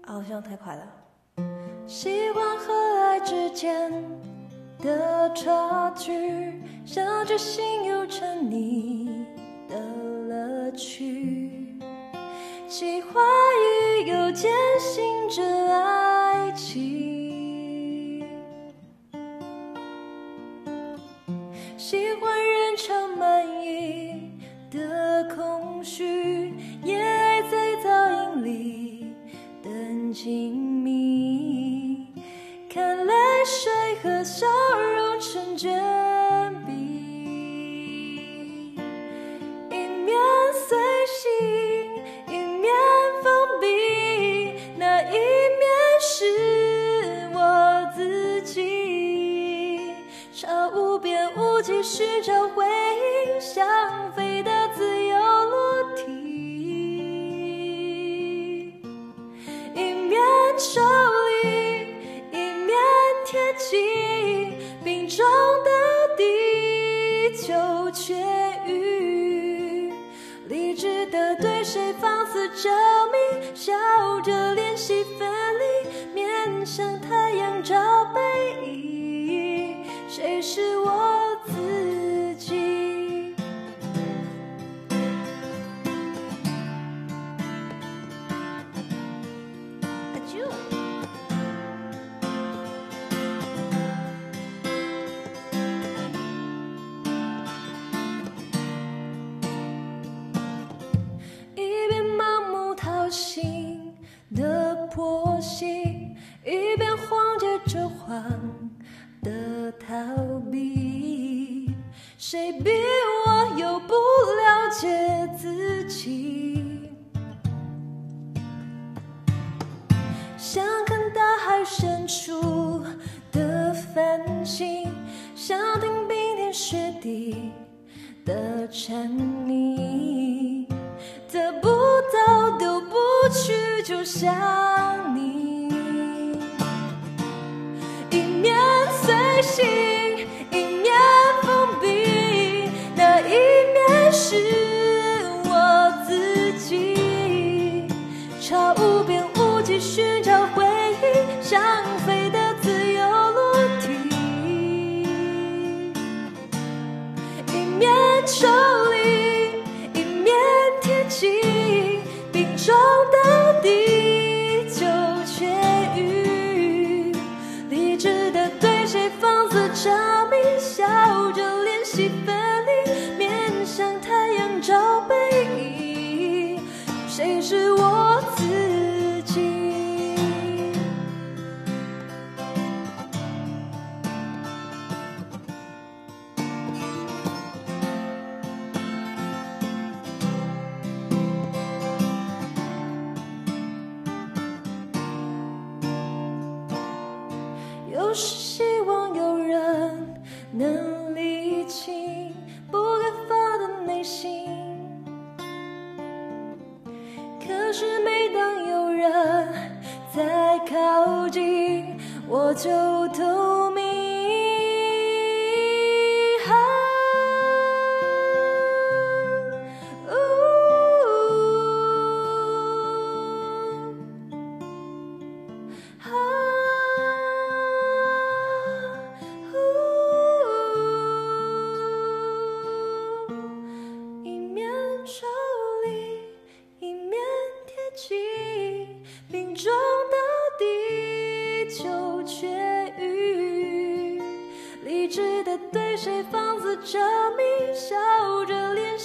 好像太快了。喜欢和爱之间的差距，像只心又沉溺的乐趣，喜欢与又坚信着爱情，喜欢人潮满溢的空虚，也爱在噪音里等静谧，看泪水和笑容成卷笔，一面随行，一面封闭，那一面是我自己，朝无边无际寻找回应，想飞的自由落体，一面抽离，一面贴近，冰冻的地球痊愈，理智的对谁放肆证明，笑着练习分离，面向太阳找背影，谁是我自己。啊啾！一边盲目讨心的破心，一边慌着着慌的逃避，谁比我又不了解自己，想看大海深处的繁星，想听冰天雪地的蝉鸣，得不到丢不去，就像你，一面随行，一面封闭，那一面是我自己，朝无边无际寻找回应，想飞的自由落体，一面抽离，一面贴近，冰冻的地球痊愈，理智的对谁放肆证明，笑着练习分离，面向太阳找背影，谁是我自己。有时希望有人能理清不该发的内心，可是每当有人再靠近，我就透明。一面抽离，一面贴近，冰冻的地球痊愈，理智的对谁放肆证明，笑着练